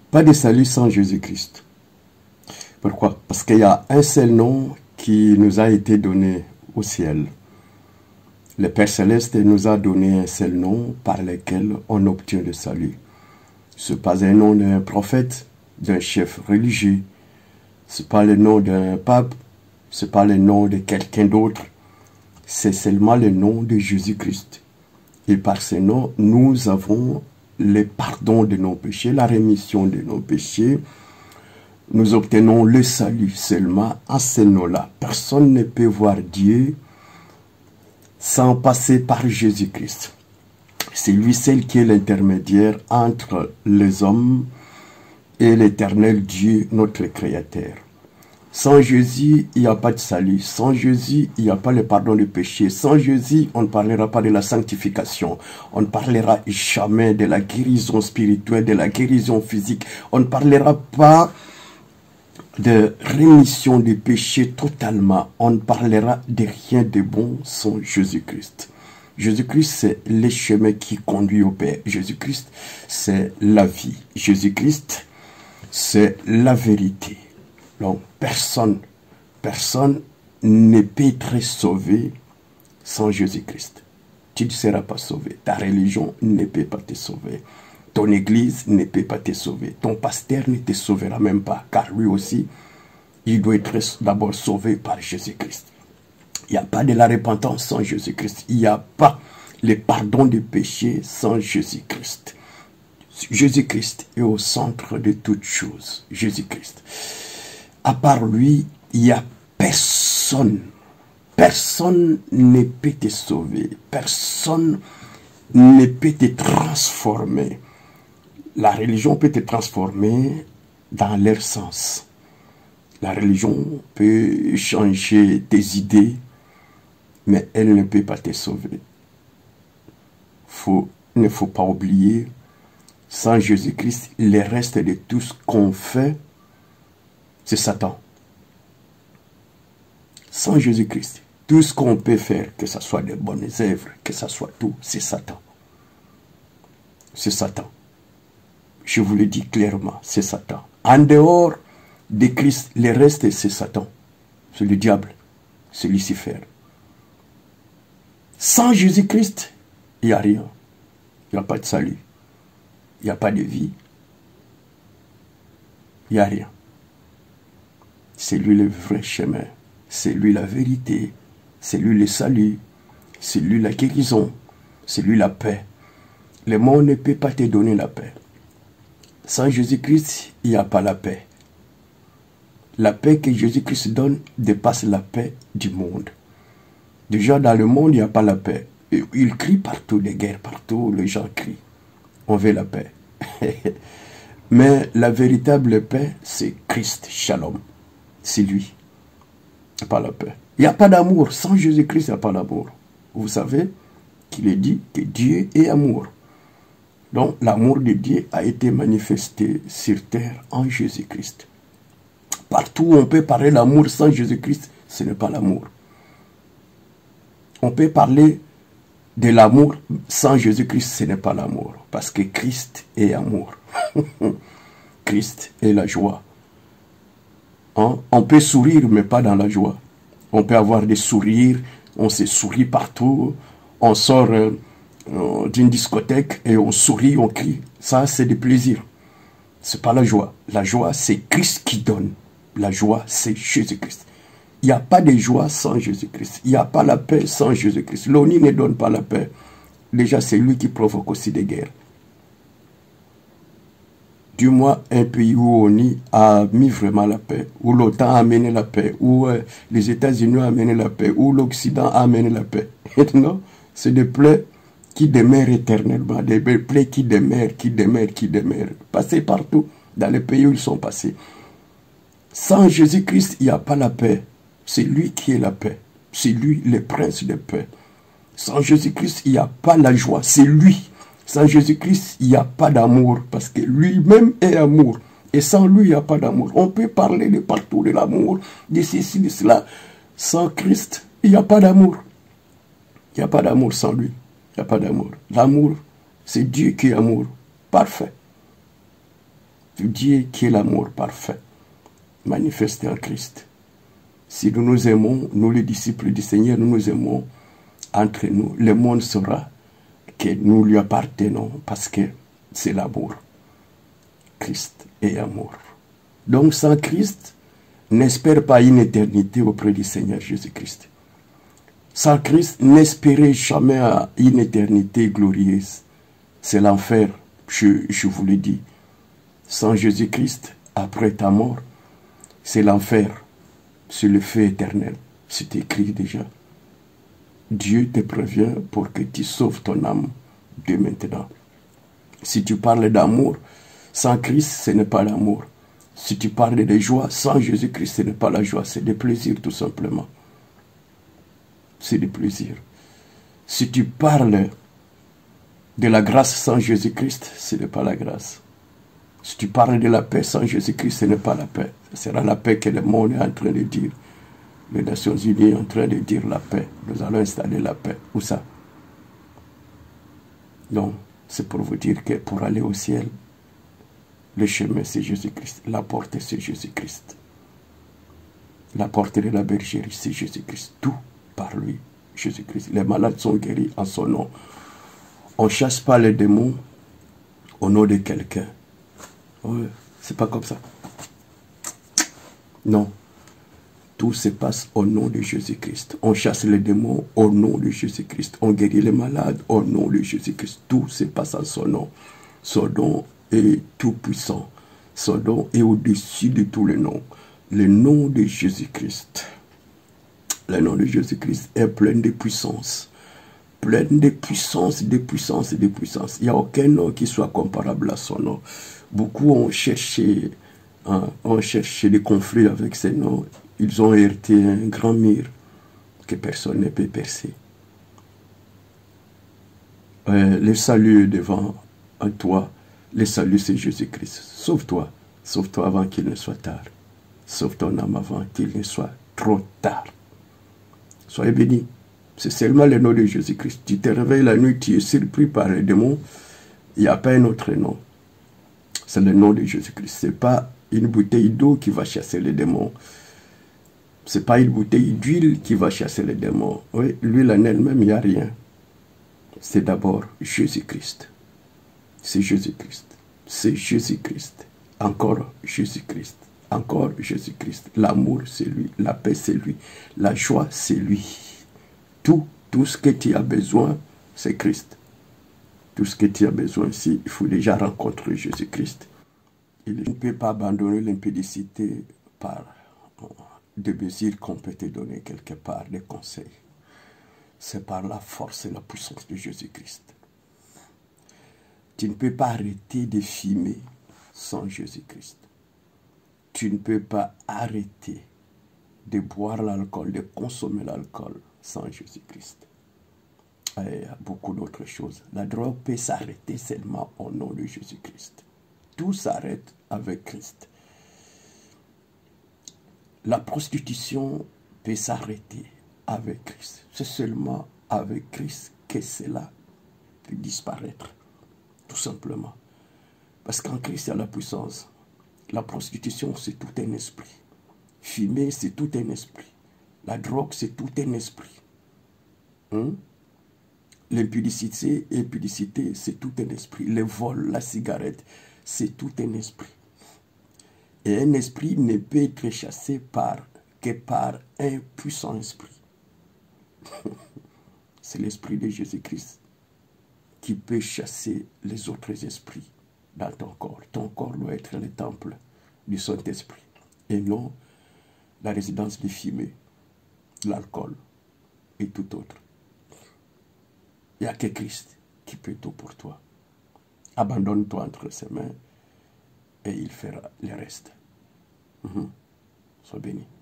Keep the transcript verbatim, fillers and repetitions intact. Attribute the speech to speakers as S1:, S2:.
S1: Pas de salut sans Jésus-Christ. Pourquoi? Parce qu'il y a un seul nom qui nous a été donné au ciel. Le Père Céleste nous a donné un seul nom par lequel on obtient le salut. Ce n'est pas un nom d'un prophète, d'un chef religieux. Ce n'est pas le nom d'un pape. Ce n'est pas le nom de quelqu'un d'autre. C'est seulement le nom de Jésus-Christ. Et par ce nom, nous avons le pardon de nos péchés, la rémission de nos péchés. Nous obtenons le salut seulement à ce nom-là. Personne ne peut voir Dieu sans passer par Jésus-Christ. C'est lui seul qui est l'intermédiaire entre les hommes et l'éternel Dieu, notre Créateur. Sans Jésus, il n'y a pas de salut. Sans Jésus, il n'y a pas le pardon des péchés. Sans Jésus, on ne parlera pas de la sanctification. On ne parlera jamais de la guérison spirituelle, de la guérison physique. On ne parlera pas de rémission des péchés totalement. On ne parlera de rien de bon sans Jésus-Christ. Jésus-Christ, c'est le chemin qui conduit au Père. Jésus-Christ, c'est la vie. Jésus-Christ, c'est la vérité. Donc, personne, personne ne peut être sauvé sans Jésus-Christ. Tu ne seras pas sauvé. Ta religion ne peut pas te sauver. Ton église ne peut pas te sauver. Ton pasteur ne te sauvera même pas. Car lui aussi, il doit être d'abord sauvé par Jésus-Christ. Il n'y a pas de la repentance sans Jésus-Christ. Il n'y a pas le pardon des péchés sans Jésus-Christ. Jésus-Christ est au centre de toutes choses. Jésus-Christ. À part lui, il n'y a personne. Personne ne peut te sauver. Personne ne peut te transformer. La religion peut te transformer dans leur sens. La religion peut changer tes idées, mais elle ne peut pas te sauver. Faut, il ne faut pas oublier, sans Jésus-Christ, le reste de tout ce qu'on fait, c'est Satan. Sans Jésus-Christ, tout ce qu'on peut faire, que ce soit de bonnes œuvres, que ce soit tout, c'est Satan. C'est Satan. Je vous le dis clairement, c'est Satan. En dehors de Christ, le reste, c'est Satan. C'est le diable. C'est Lucifer. Sans Jésus-Christ, il n'y a rien. Il n'y a pas de salut. Il n'y a pas de vie. Il n'y a rien. C'est lui le vrai chemin. C'est lui la vérité. C'est lui le salut. C'est lui la guérison. C'est lui la paix. Le monde ne peut pas te donner la paix. Sans Jésus-Christ, il n'y a pas la paix. La paix que Jésus-Christ donne dépasse la paix du monde. Déjà, dans le monde, il n'y a pas la paix. Il crie partout, des guerres partout, les gens crient. On veut la paix. Mais la véritable paix, c'est Christ, Shalom. C'est lui. Il n'y a pas la paix. Il n'y a pas d'amour. Sans Jésus-Christ, il n'y a pas d'amour. Vous savez qu'il est dit que Dieu est amour. Donc, l'amour de Dieu a été manifesté sur terre en Jésus-Christ. Partout où on peut parler d'amour sans Jésus-Christ, ce n'est pas l'amour. On peut parler de l'amour sans Jésus-Christ, ce n'est pas l'amour. Parce que Christ est amour. Christ est la joie. Hein? On peut sourire, mais pas dans la joie. On peut avoir des sourires, on se sourit partout. On sort euh, euh, d'une discothèque et on sourit, on crie. Ça, c'est du plaisir. Ce n'est pas la joie. La joie, c'est Christ qui donne. La joie, c'est Jésus-Christ. Il n'y a pas de joie sans Jésus-Christ. Il n'y a pas la paix sans Jésus-Christ. L'ONU ne donne pas la paix. Déjà, c'est lui qui provoque aussi des guerres. Du moins, un pays où l'ONU a mis vraiment la paix, où l'OTAN a amené la paix, où euh, les États-Unis ont amené la paix, où l'Occident a amené la paix. Non, c'est des plaies qui demeurent éternellement, des plaies qui demeurent, qui demeurent, qui demeurent. Passés partout, dans les pays où ils sont passés. Sans Jésus-Christ, il n'y a pas la paix. C'est lui qui est la paix. C'est lui le prince de paix. Sans Jésus-Christ, il n'y a pas la joie. C'est lui. Sans Jésus-Christ, il n'y a pas d'amour. Parce que lui-même est amour. Et sans lui, il n'y a pas d'amour. On peut parler de partout de l'amour, de ceci, de cela. Sans Christ, il n'y a pas d'amour. Il n'y a pas d'amour sans lui. Il n'y a pas d'amour. L'amour, c'est Dieu qui est amour. Parfait. Dieu qui est l'amour parfait, manifesté en Christ. Si nous nous aimons, nous les disciples du Seigneur, nous nous aimons entre nous, le monde saura que nous lui appartenons parce que c'est l'amour. Christ est amour. Donc sans Christ, n'espère pas une éternité auprès du Seigneur Jésus-Christ. Sans Christ, n'espérez jamais à une éternité glorieuse. C'est l'enfer, je, je vous le dis. Sans Jésus-Christ, après ta mort, c'est l'enfer. C'est le feu éternel. C'est écrit déjà. Dieu te prévient pour que tu sauves ton âme de maintenant. Si tu parles d'amour, sans Christ, ce n'est pas l'amour. Si tu parles de joie, sans Jésus-Christ, ce n'est pas la joie, c'est des plaisirs tout simplement. C'est des plaisirs. Si tu parles de la grâce sans Jésus-Christ, ce n'est pas la grâce. Si tu parles de la paix sans Jésus-Christ, ce n'est pas la paix. Ce sera la paix que le monde est en train de dire. Les Nations Unies sont en train de dire la paix. Nous allons installer la paix. Où ça? Donc, c'est pour vous dire que pour aller au ciel, le chemin c'est Jésus-Christ. La porte c'est Jésus-Christ. La porte de la bergerie c'est Jésus-Christ. Tout par lui, Jésus-Christ. Les malades sont guéris en son nom. On ne chasse pas les démons au nom de quelqu'un. Ouais, c'est pas comme ça. Non. Tout se passe au nom de Jésus-Christ. On chasse les démons au nom de Jésus-Christ. On guérit les malades au nom de Jésus-Christ. Tout se passe en son nom. Son nom est tout puissant. Son nom est au-dessus de tous les noms. Le nom de Jésus-Christ. Le nom de Jésus-Christ est plein de puissance. Plein de puissance, de puissance, de puissance. Il n'y a aucun nom qui soit comparable à son nom. Beaucoup ont cherché, hein, ont cherché des conflits avec ces noms. Ils ont heurté un grand mur que personne ne peut percer. Euh, le salut est devant toi. Le salut, c'est Jésus-Christ. Sauve-toi. Sauve-toi avant qu'il ne soit tard. Sauve ton âme avant qu'il ne soit trop tard. Soyez bénis. C'est seulement le nom de Jésus-Christ. Tu te réveilles la nuit, tu es surpris par les démons. Il n'y a pas un autre nom. C'est le nom de Jésus-Christ. Ce n'est pas une bouteille d'eau qui va chasser les démons. Ce n'est pas une bouteille d'huile qui va chasser les démons. Oui, l'huile en elle-même, il n'y a rien. C'est d'abord Jésus-Christ. C'est Jésus-Christ. C'est Jésus-Christ. Encore Jésus-Christ. Encore Jésus-Christ. L'amour, c'est lui. La paix, c'est lui. La joie, c'est lui. Tout, tout ce que tu as besoin, c'est Christ. Tout ce que tu as besoin ici, il faut déjà rencontrer Jésus-Christ. Il ne peut pas abandonner l'impudicité par des mesures qu'on peut te donner quelque part, des conseils. C'est par la force et la puissance de Jésus-Christ. Tu ne peux pas arrêter de fumer sans Jésus-Christ. Tu ne peux pas arrêter de boire l'alcool, de consommer l'alcool sans Jésus-Christ. Il y a beaucoup d'autres choses. La drogue peut s'arrêter seulement au nom de Jésus-Christ. Tout s'arrête avec Christ. La prostitution peut s'arrêter avec Christ. C'est seulement avec Christ que cela peut disparaître. Tout simplement. Parce qu'en Christ, il y a la puissance. La prostitution, c'est tout un esprit. Fumer, c'est tout un esprit. La drogue, c'est tout un esprit. Hein? L'impudicité, impudicité, c'est tout un esprit. Le vol, la cigarette, c'est tout un esprit. Et un esprit ne peut être chassé par, que par un puissant esprit. C'est l'esprit de Jésus-Christ qui peut chasser les autres esprits dans ton corps. Ton corps doit être le temple du Saint-Esprit et non la résidence des fumées, l'alcool et tout autre. Il n'y a que Christ qui peut tout pour toi. Abandonne-toi entre ses mains et il fera le reste. Mmh. Sois béni.